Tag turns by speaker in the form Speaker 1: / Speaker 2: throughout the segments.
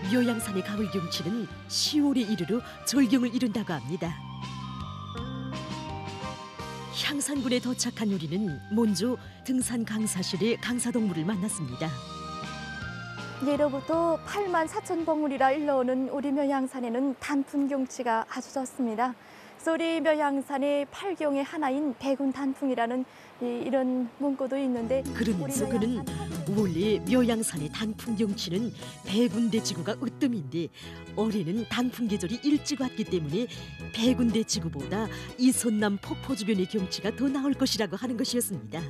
Speaker 1: 묘양산의 가을 경치는 10월에 이르러 절경을 이룬다고 합니다. 향산군에 도착한 우리는 먼저 등산 강사실의 강사동무를 만났습니다.
Speaker 2: 예로부터 8만 4천 봉우리라 일러오는 우리 묘양산에는 단풍 경치가 아주 좋습니다. 우리 묘양산의 8경의 하나인 백운 단풍이라는 이런 문구도 있는데,
Speaker 1: 그러면서 그는 원래 묘양산의 단풍 경치는 백운대지구가 으뜸인데 올해는 단풍 계절이 일찍 왔기 때문에 백운대지구보다 이손남 폭포 주변의 경치가 더 나을 것이라고 하는 것이었습니다.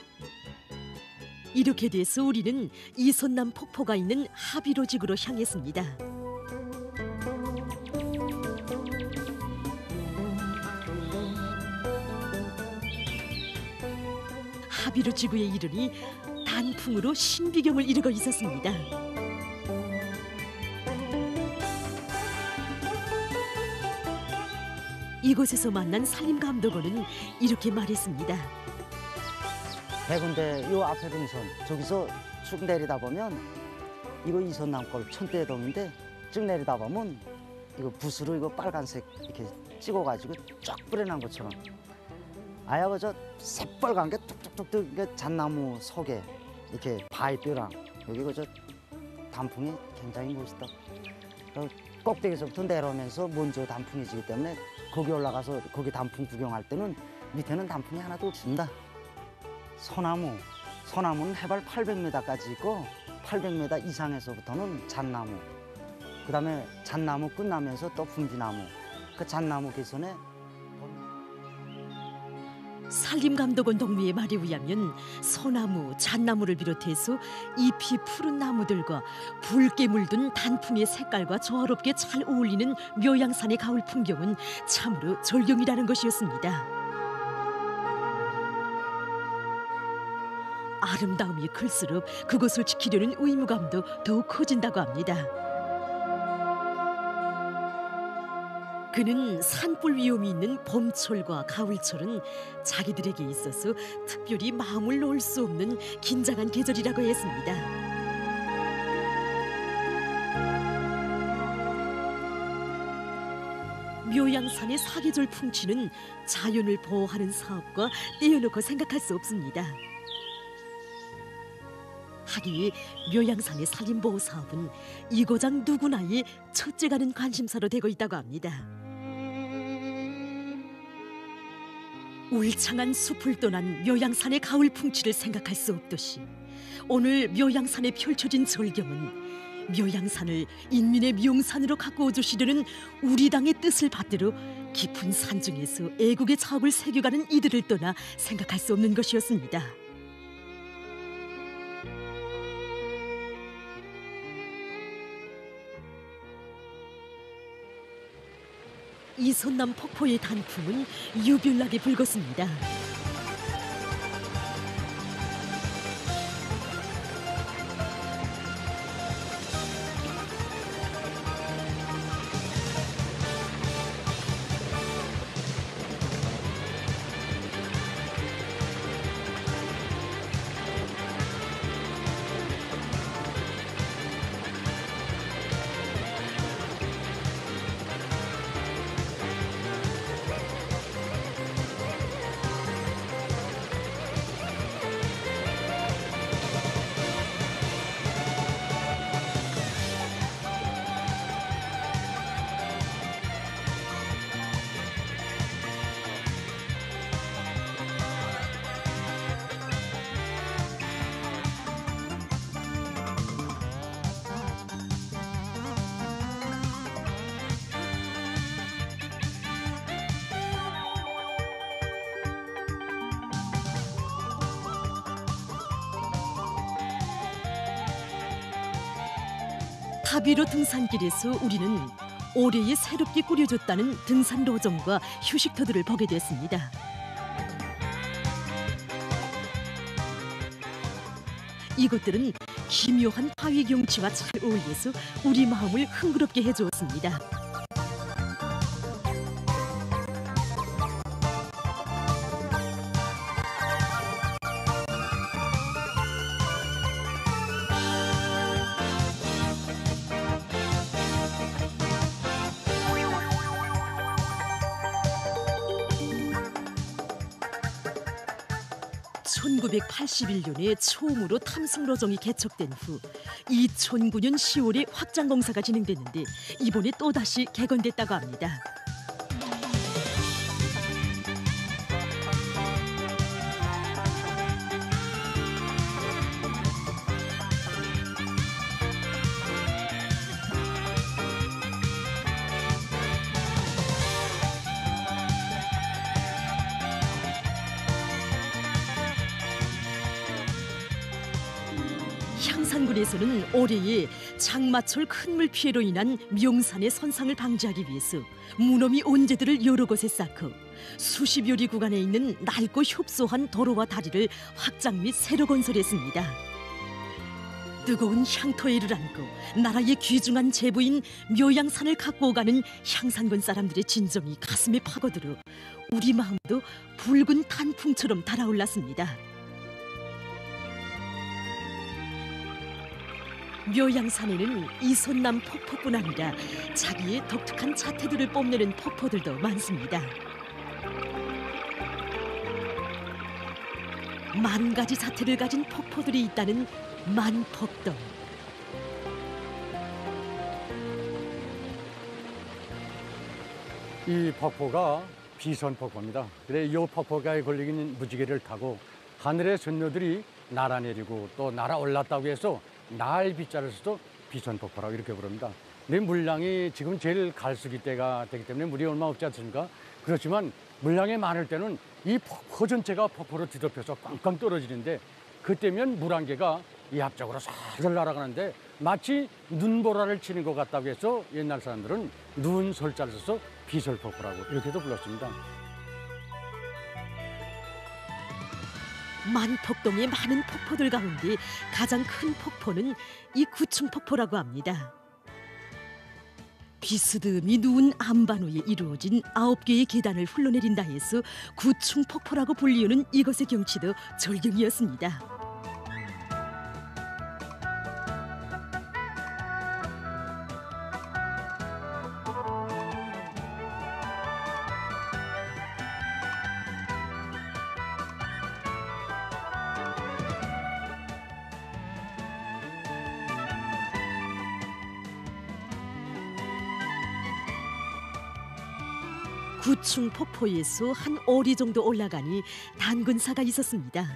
Speaker 1: 이렇게 돼서 우리는 이손남 폭포가 있는 하비로지구로 향했습니다. 하비로지구에 이르니 단풍으로 신비경을 이루고 있었습니다. 이곳에서 만난 산림감독원은 이렇게 말했습니다.
Speaker 3: 백운대 요 앞에 등선 저기서 쭉 내리다 보면 이거 이손남골 천대동인데 쭉 내리다 보면 이거 붓으로 이거 빨간색 이렇게 찍어가지고 쫙 뿌려놓은 것처럼 아야 그저 새빨간 게 뚝뚝뚝뚝 이게 잣나무 속에 이렇게 바위뼈랑 여기 그저 단풍이 굉장히 멋있다. 꼭대기에서부터 내려오면서 먼저 단풍이 지기 때문에 거기 올라가서 거기 단풍 구경할 때는 밑에는 단풍이 하나도 없습니다. 소나무는 해발 800m까지 있고 800m 이상에서부터는 잣나무, 그다음에 잣나무 끝나면서 또 분지나무, 그 잣나무 개선에
Speaker 1: 산림감독원 동무의 말에 의하면 소나무, 잣나무를 비롯해서 잎이 푸른 나무들과 붉게 물든 단풍의 색깔과 조화롭게 잘 어울리는 묘양산의 가을 풍경은 참으로 절경이라는 것이었습니다. 아름다움이 클수록 그것을 지키려는 의무감도 더욱 커진다고 합니다. 그는 산불 위험이 있는 봄철과 가을철은 자기들에게 있어서 특별히 마음을 놓을 수 없는 긴장한 계절이라고 했습니다. 묘양산의 사계절 풍치는 자연을 보호하는 사업과 떼어놓고 생각할 수 없습니다. 하기에 묘양산의 산림보호 사업은 이 고장 누구나의 첫째 가는 관심사로 되고 있다고 합니다. 울창한 숲을 떠난 묘양산의 가을 풍치를 생각할 수 없듯이 오늘 묘양산에 펼쳐진 절경은 묘양산을 인민의 명산으로 가꾸어 주시려는 우리 당의 뜻을 받들어 깊은 산중에서 애국의 자업을 새겨가는 이들을 떠나 생각할 수 없는 것이었습니다. 이손남 폭포의 단풍은 유별나게 붉었습니다. 하비로 등산길에서 우리는 올해에 새롭게 꾸려졌다는 등산 로정과 휴식터들을 보게 됐습니다. 이것들은 기묘한 바위 경치와 잘 어울려서 우리 마음을 흥그럽게 해주었습니다. 1981년에 처음으로 탐승로정이 개척된 후 2009년 10월에 확장 공사가 진행됐는데 이번에 또다시 개건됐다고 합니다. 향산군에서는 올해에 장마철 큰 물 피해로 인한 명산의 선상을 방지하기 위해서 무너미 온재들을 여러 곳에 쌓고 수십 요리 구간에 있는 낡고 협소한 도로와 다리를 확장 및 새로 건설했습니다. 뜨거운 향토에를 안고 나라의 귀중한 제부인 묘양산을 갖고 오가는 향산군 사람들의 진정이 가슴에 파고들어 우리 마음도 붉은 단풍처럼 달아올랐습니다. 묘양산에는 이손남 폭포뿐 아니라 자기의 독특한 자태들을 뽐내는 폭포들도 많습니다. 만 가지 자태를 가진 폭포들이 있다는 만폭동.
Speaker 4: 이 폭포가 비선폭포입니다. 그래 이 폭포가에 걸리는 무지개를 타고 하늘의 선녀들이 날아내리고 또 날아올랐다고 해서 날 비자를 써서 비선폭포라고 이렇게 부릅니다. 근데 물량이 지금 제일 갈수기 때가 되기 때문에 물이 얼마 없지 않습니까? 그렇지만 물량이 많을 때는 이 폭포 전체가 폭포로 뒤덮여서 꽝꽝 떨어지는데 그때면 물 한 개가 이 앞쪽으로 살살 날아가는데 마치 눈보라를 치는 것 같다고 해서 옛날 사람들은 눈설자를 써서 비설폭포라고 이렇게도 불렀습니다.
Speaker 1: 만폭동의 많은 폭포들 가운데 가장 큰 폭포는 이 구충폭포라고 합니다. 비스듬히 누운 안반 위에 이루어진 9개의 계단을 흘러내린다 해서 구충폭포라고 불리우는 이것의 경치도 절경이었습니다. 구충폭포에서 한 5리 정도 올라가니 단군사가 있었습니다.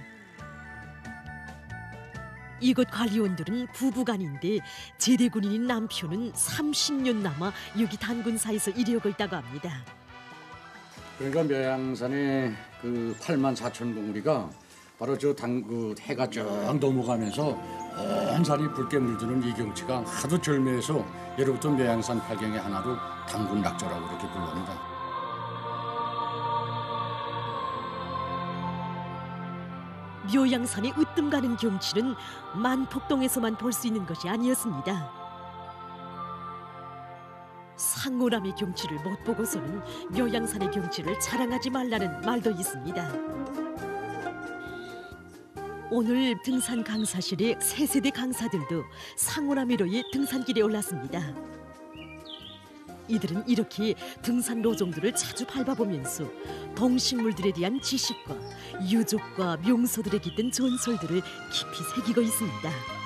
Speaker 1: 이곳 관리원들은 부부간인데 제대군인인 남편은 30년 남아 여기 단군사에서 일하고 있다고 합니다.
Speaker 4: 그러니까 묘양산의 그 84,000봉우리가 바로 저 해가 쭉 넘어가면서 온 산이 붉게 물드는 이 경치가 하도 절묘해서 예로부터 묘양산 팔경의 하나로 단군낙조라고 이렇게 불립니다.
Speaker 1: 묘양산의 으뜸 가는 경치는 만폭동에서만 볼 수 있는 것이 아니었습니다. 상호남의 경치를 못 보고서는 묘양산의 경치를 자랑하지 말라는 말도 있습니다. 오늘 등산 강사실의 새 세대 강사들도 상호남이로의 등산길에 올랐습니다. 이들은 이렇게 등산 로종들을 자주 밟아보면서 동식물들에 대한 지식과 유족과 명소들에 깃든 전설들을 깊이 새기고 있습니다.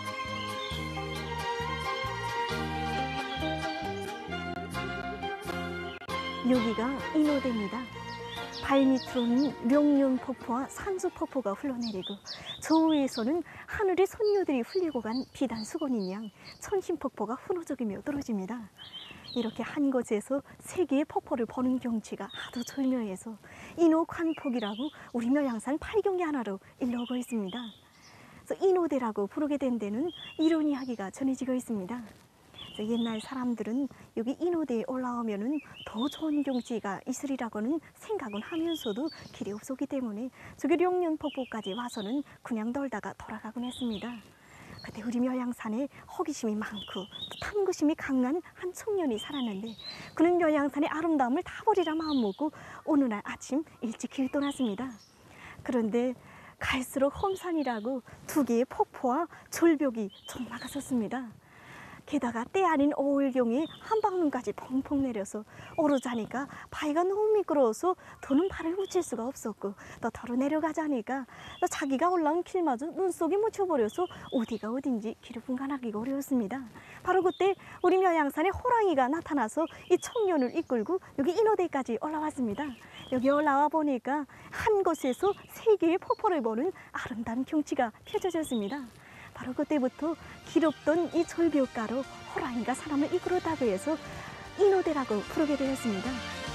Speaker 2: 여기가 인호대입니다. 발밑으로는 룡륜폭포와 산수폭포가 흘러내리고 저 위에서는 하늘의 선녀들이 흘리고 간 비단 수건인 양 천신폭포가 훈호적이며 떨어집니다. 이렇게 한 곳에서 세 개의 폭포를 보는 경치가 하도 절묘해서 인호관폭이라고 우리 묘양산 8경의 하나로 일러오고 있습니다. 그래서 인호대라고 부르게 된 데는 이런 이야기가 전해지고 있습니다. 옛날 사람들은 여기 인호대에 올라오면은 더 좋은 경치가 있으리라고는 생각은 하면서도 길이 없었기 때문에 저기 룡륜폭포까지 와서는 그냥 돌다가 돌아가곤 했습니다. 그때 우리 묘양산에 호기심이 많고 또 탐구심이 강한 한 청년이 살았는데 그는 묘양산의 아름다움을 다 보리라 마음먹고 어느 날 아침 일찍 길 떠났습니다. 그런데 갈수록 험산이라고 두 개의 폭포와 절벽이 좀 막았었습니다. 게다가 때 아닌 오일경이 한 방울까지 펑펑 내려서 오르자니까 바위가 너무 미끄러워서 더는 발을 붙일 수가 없었고 또 덜어 내려가자니까 또 자기가 올라온 길마저 눈속에 묻혀버려서 어디가 어딘지 길을 분간하기가 어려웠습니다. 바로 그때 우리 묘양산에 호랑이가 나타나서 이 청년을 이끌고 여기 인호대까지 올라왔습니다. 여기 올라와 보니까 한 곳에서 세 개의 폭포를 보는 아름다운 경치가 펼쳐졌습니다. 바로 그때부터 길없던 이 절벽가로 호랑이가 사람을 이끌었다고 해서 인호대라고 부르게 되었습니다.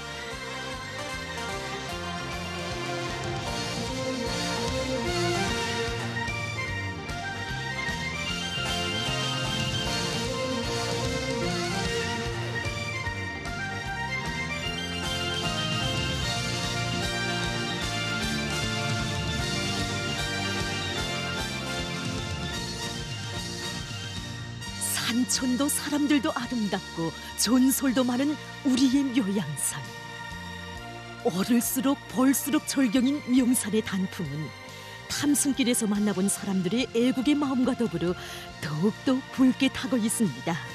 Speaker 1: 산천도 사람들도 아름답고 존솔도 많은 우리의 묘양산. 오를수록 볼수록 절경인 명산의 단풍은 탐승길에서 만나본 사람들의 애국의 마음과 더불어 더욱더 붉게 타고 있습니다.